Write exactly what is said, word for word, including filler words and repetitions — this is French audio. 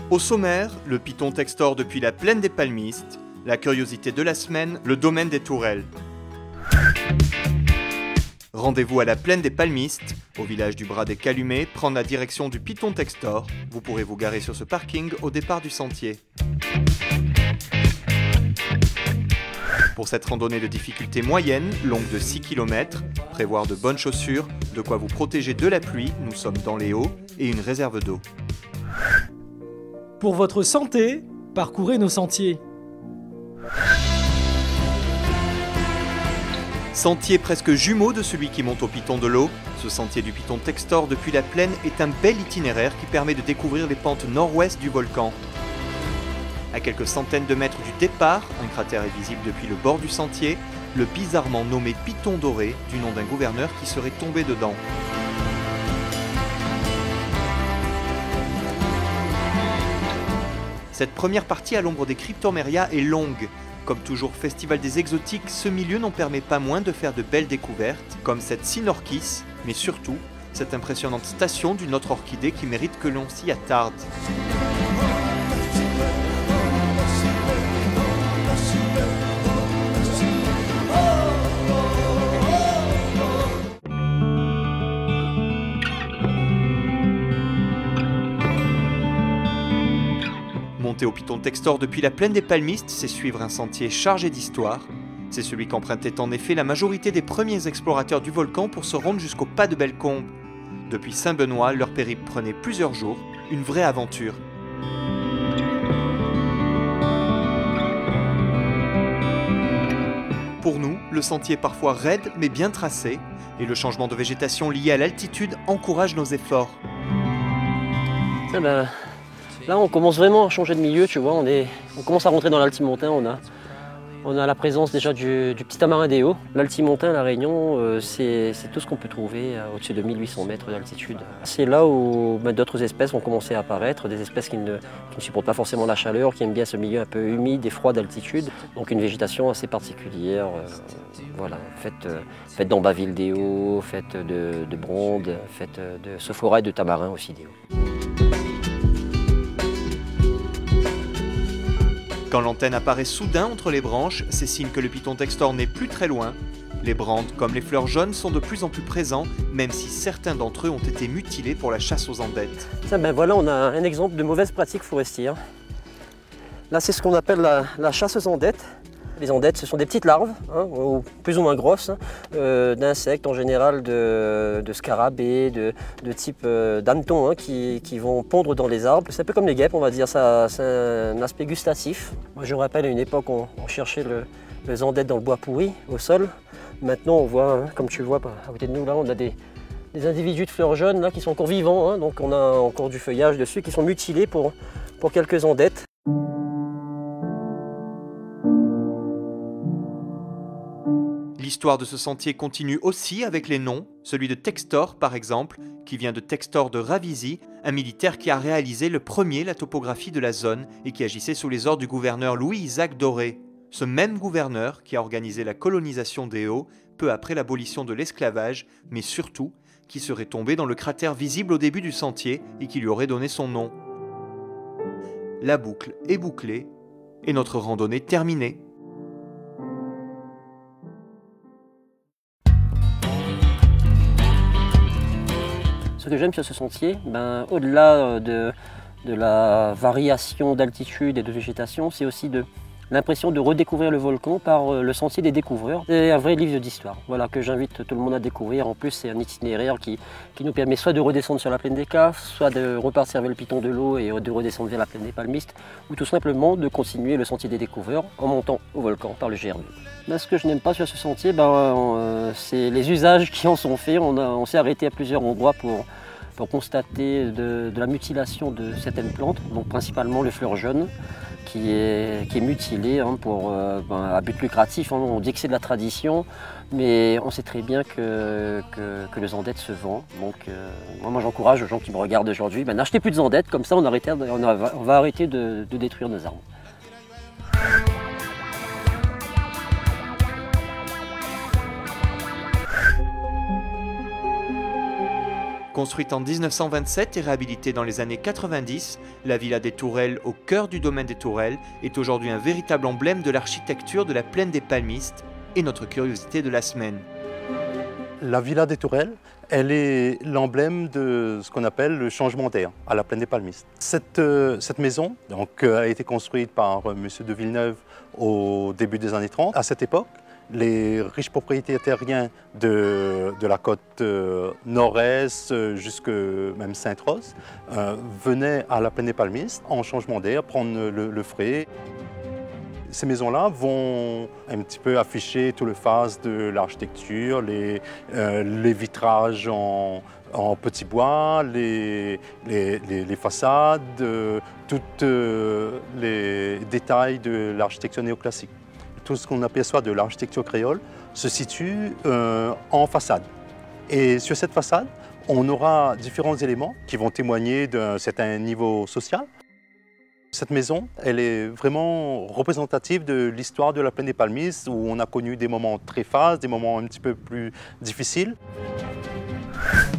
Au sommaire, le Piton Textor depuis la plaine des Palmistes, la curiosité de la semaine, le domaine des Tourelles. Rendez-vous à la plaine des Palmistes, au village du Bras des Calumets, prendre la direction du Piton Textor. Vous pourrez vous garer sur ce parking au départ du sentier. Pour cette randonnée de difficulté moyenne, longue de six kilomètres, prévoir de bonnes chaussures, de quoi vous protéger de la pluie, nous sommes dans les Hauts, et une réserve d'eau. Pour votre santé, parcourez nos sentiers. Sentier presque jumeau de celui qui monte au Piton de l'Eau, ce sentier du Piton Textor depuis la plaine est un bel itinéraire qui permet de découvrir les pentes nord-ouest du volcan. À quelques centaines de mètres du départ, un cratère est visible depuis le bord du sentier, le bizarrement nommé Piton Doré, du nom d'un gouverneur qui serait tombé dedans. Cette première partie à l'ombre des cryptomérias est longue. Comme toujours Festival des exotiques, ce milieu n'en permet pas moins de faire de belles découvertes, comme cette Sinorchis, mais surtout, cette impressionnante station d'une autre orchidée qui mérite que l'on s'y attarde. Monter au Piton Textor depuis la plaine des Palmistes, c'est suivre un sentier chargé d'histoire. C'est celui qu'empruntait en effet la majorité des premiers explorateurs du volcan pour se rendre jusqu'au pas de Bellecombe. Depuis Saint-Benoît, leur périple prenait plusieurs jours, une vraie aventure. Pour nous, le sentier est parfois raide mais bien tracé, et le changement de végétation lié à l'altitude encourage nos efforts. Ah ben... Là, on commence vraiment à changer de milieu, tu vois, on, est, on commence à rentrer dans l'altimontain, on a, on a la présence déjà du, du petit tamarin des Hauts. L'altimontain, la Réunion, euh, c'est tout ce qu'on peut trouver euh, au-dessus de mille huit cents mètres d'altitude. C'est là où ben, d'autres espèces vont commencer à apparaître, des espèces qui ne, qui ne supportent pas forcément la chaleur, qui aiment bien ce milieu un peu humide et froid d'altitude. Donc une végétation assez particulière, euh, voilà, faite, euh, faite d'ambaville des Hauts, faite de, de brondes, faite de sophora et de tamarin aussi des Hauts. Quand l'antenne apparaît soudain entre les branches, c'est signe que le Piton Textor n'est plus très loin. Les brandes, comme les fleurs jaunes, sont de plus en plus présents, même si certains d'entre eux ont été mutilés pour la chasse aux andettes. Ça, ben voilà, on a un exemple de mauvaise pratique forestière. Là, c'est ce qu'on appelle la, la chasse aux andettes. Les andettes, ce sont des petites larves, hein, plus ou moins grosses, hein, euh, d'insectes en général, de, de scarabées, de, de type euh, d'hanetons, hein, qui, qui vont pondre dans les arbres. C'est un peu comme les guêpes, on va dire, ça, c'est un aspect gustatif. Moi, je me rappelle, à une époque, on, on cherchait le, les andettes dans le bois pourri, au sol. Maintenant, on voit, hein, comme tu le vois, à côté de nous, là, on a des, des individus de fleurs jaunes là, qui sont encore vivants, hein, donc on a encore du feuillage dessus, qui sont mutilés pour, pour quelques andettes. L'histoire de ce sentier continue aussi avec les noms, celui de Textor par exemple, qui vient de Textor de Ravisi, un militaire qui a réalisé le premier la topographie de la zone et qui agissait sous les ordres du gouverneur Louis-Isaac Doré. Ce même gouverneur qui a organisé la colonisation des Hauts peu après l'abolition de l'esclavage, mais surtout qui serait tombé dans le cratère visible au début du sentier et qui lui aurait donné son nom. La boucle est bouclée et notre randonnée terminée. Ce que j'aime sur ce sentier, ben, au-delà de, de la variation d'altitude et de végétation, c'est aussi de l'impression de redécouvrir le volcan par le sentier des découvreurs. C'est un vrai livre d'histoire, voilà, que j'invite tout le monde à découvrir. En plus, c'est un itinéraire qui, qui nous permet soit de redescendre sur la plaine des Caves, soit de repartir vers le Piton de l'Eau et de redescendre vers la plaine des Palmistes, ou tout simplement de continuer le sentier des découvreurs en montant au volcan par le G R deux. Ben, ce que je n'aime pas sur ce sentier, ben, euh, c'est les usages qui en sont faits. On, on s'est arrêté à plusieurs endroits pour, pour constater de, de la mutilation de certaines plantes, donc principalement le fleur jaune, qui est, qui est mutilé hein, pour, euh, ben, à but lucratif. Hein. On dit que c'est de la tradition, mais on sait très bien que, que, que le zandet se vend. Donc euh, moi j'encourage aux gens qui me regardent aujourd'hui, ben, n'achetez plus de zandet, comme ça on, arrêter, on, a, on va arrêter de, de détruire nos arbres. Construite en mille neuf cent vingt-sept et réhabilitée dans les années quatre-vingt-dix, la Villa des Tourelles, au cœur du domaine des Tourelles, est aujourd'hui un véritable emblème de l'architecture de la plaine des Palmistes et notre curiosité de la semaine. La Villa des Tourelles, elle est l'emblème de ce qu'on appelle le changement d'air à la plaine des Palmistes. Cette, euh, cette maison donc, euh, a été construite par euh, M. de Villeneuve au début des années trente. À cette époque, les riches propriétaires terriens de, de la côte euh, nord-est euh, jusque même Sainte-Rose euh, venaient à la plaine des Palmistes en changement d'air, prendre le, le frais. Ces maisons-là vont un petit peu afficher tout le phase de l'architecture, les, euh, les vitrages en, en petit bois, les, les, les, les façades, euh, tous euh, les détails de l'architecture néoclassique. Tout ce qu'on aperçoit de l'architecture créole se situe euh, en façade. Et sur cette façade, on aura différents éléments qui vont témoigner d'un certain niveau social. Cette maison, elle est vraiment représentative de l'histoire de la plaine des Palmistes, où on a connu des moments très fastes, des moments un petit peu plus difficiles.